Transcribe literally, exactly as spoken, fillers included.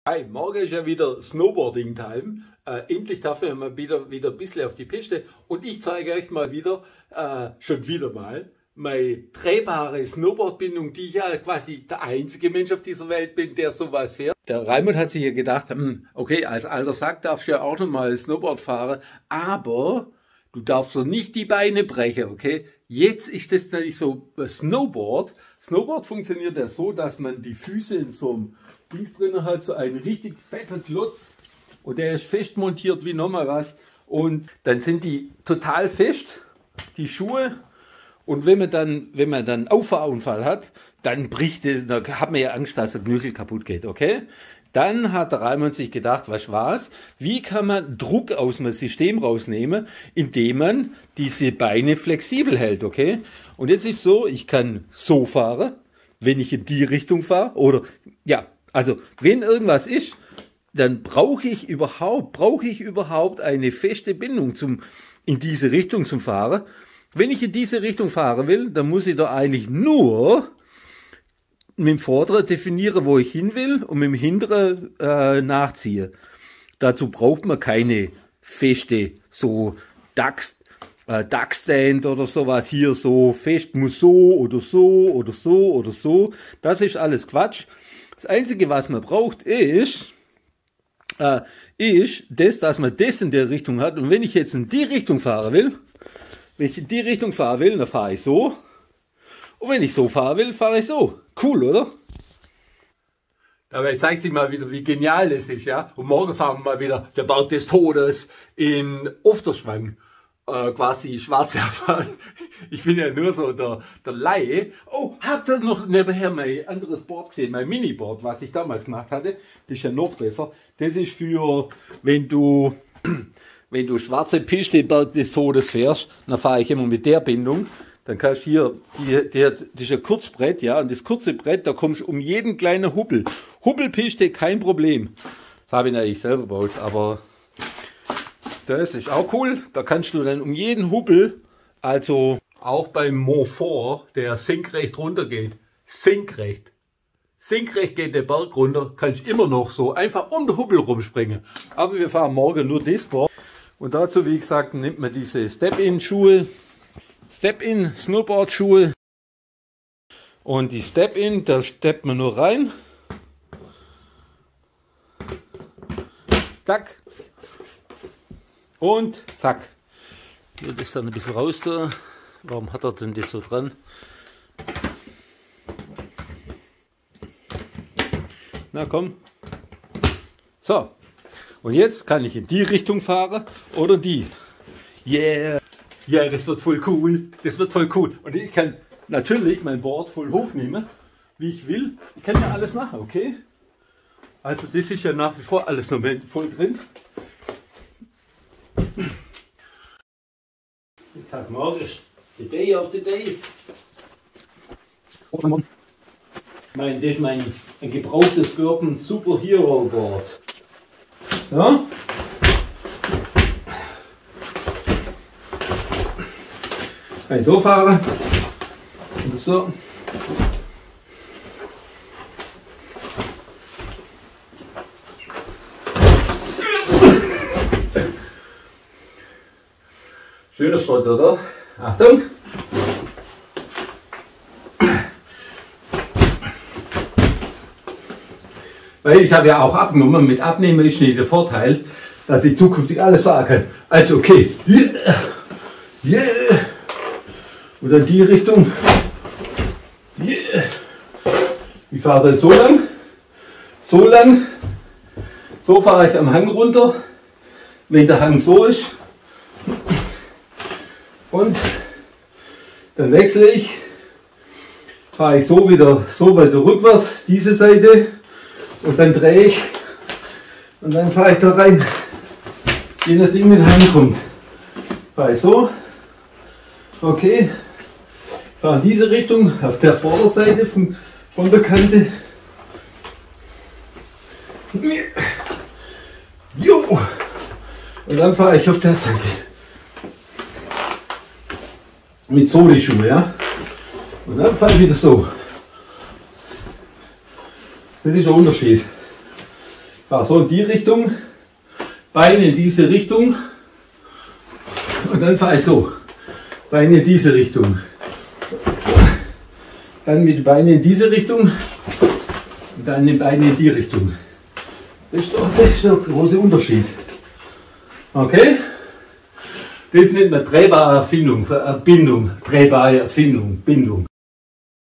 Hi, morgen ist ja wieder Snowboarding-Time. Äh, endlich darf ich mal wieder, wieder ein bisschen auf die Piste und ich zeige euch mal wieder, äh, schon wieder mal, meine drehbare Snowboardbindung, die ich ja quasi der einzige Mensch auf dieser Welt bin, der sowas fährt. Der Raimund hat sich ja gedacht, hm, okay, als alter Sack darfst du ja auch noch mal Snowboard fahren, aber du darfst so nicht die Beine brechen, okay? Jetzt ist das nicht so Snowboard. Snowboard funktioniert ja so, dass man die Füße in so einem Dings drin hat, so ein richtig fetter Klotz. Und der ist fest montiert wie nochmal was. Und dann sind die total fest, die Schuhe. Und wenn man dann, wenn man dann einen Auffahrunfall hat, dann bricht es, da hat man ja Angst, dass der Knöchel kaputt geht, okay? Dann hat der Raimund sich gedacht, was war's? Wie kann man Druck aus dem System rausnehmen, indem man diese Beine flexibel hält, okay? Und jetzt ist so, ich kann so fahren, wenn ich in die Richtung fahre, oder, ja, also, wenn irgendwas ist, dann brauche ich überhaupt, brauche ich überhaupt eine feste Bindung zum, in diese Richtung zum Fahren. Wenn ich in diese Richtung fahren will, dann muss ich da eigentlich nur mit dem Vorderen definieren, wo ich hin will und mit dem Hinteren äh, nachziehen. Dazu braucht man keine feste, so Duck, äh, Duckstand oder sowas hier so fest, muss so oder so oder so oder so. Das ist alles Quatsch. Das Einzige, was man braucht, ist, äh, ist das, dass man das in der Richtung hat. Und wenn ich jetzt in die Richtung fahren will, wenn ich in die Richtung fahren will, dann fahre ich so. Und wenn ich so fahren will, fahre ich so. Cool, oder? Dabei zeigt sich mal wieder, wie genial das ist, ja. Und morgen fahren wir mal wieder der Berg des Todes in Ofterschwang. Äh, quasi Schwarzerfahren. Ich bin ja nur so der, der Laie. Oh, habt ihr noch nebenher mein anderes Board gesehen? Mein Miniboard, was ich damals gemacht hatte. Das ist ja noch besser. Das ist für, wenn du, wenn du schwarze Piste Berg des Todes fährst, dann fahre ich immer mit der Bindung. Dann kannst du hier, die, die, das ist ein Kurzbrett, ja, und das kurze Brett, da kommst du um jeden kleinen Hubbel. Hubbelpiste, kein Problem. Das habe ich natürlich selber gebaut, aber das ist auch cool. Da kannst du dann um jeden Hubbel, also auch beim Mont Fort, der senkrecht runter geht, senkrecht, senkrecht geht der Berg runter, kannst du immer noch so einfach um den Hubbel rumspringen. Aber wir fahren morgen nur das Board. Und dazu, wie gesagt, nimmt man diese Step-In-Schuhe, Step-In Snowboard-Schuhe und die Step-In, da steppt man nur rein. Zack. Und zack. Hier das dann ein bisschen raus da. Warum hat er denn das so dran? Na komm. So. Und jetzt kann ich in die Richtung fahren oder die. Yeah. Ja, yeah, das wird voll cool. Das wird voll cool. Und ich kann natürlich mein Board voll hochnehmen, wie ich will. Ich kann ja alles machen, okay? Also das ist ja nach wie vor alles noch voll drin. Ich sag morgen ist the day of the days. Mein, das ist mein ein gebrauchtes Birken Superhero Board. Ja? Kann ich so fahren und so. Schöner Schrott, oder? Achtung! Weil ich habe ja auch abgenommen, mit Abnehmen ist nicht der Vorteil, dass ich zukünftig alles fahren kann. Also okay, yeah, yeah. Und dann die Richtung. Yeah. Ich fahre dann so lang, so lang, so fahre ich am Hang runter, wenn der Hang so ist. Und dann wechsle ich, fahre ich so wieder so weiter rückwärts, diese Seite, und dann drehe ich und dann fahre ich da rein, je nachdem mit Hang kommt. Fahre ich so, okay. Fahre in diese Richtung, auf der Vorderseite von, von der Kante. Jo. Und dann fahre ich auf der Seite. Mit so die Schuhe, ja. Und dann fahre ich wieder so. Das ist der Unterschied. fahre so in die Richtung, Beine in diese Richtung und dann fahre ich so, Beine in diese Richtung. Dann mit den Beinen in diese Richtung und dann mit den Beinen in die Richtung. Das ist doch, das ist doch ein großer Unterschied. Okay? Das nennt man drehbare Erfindung, Bindung, drehbare Erfindung, Bindung.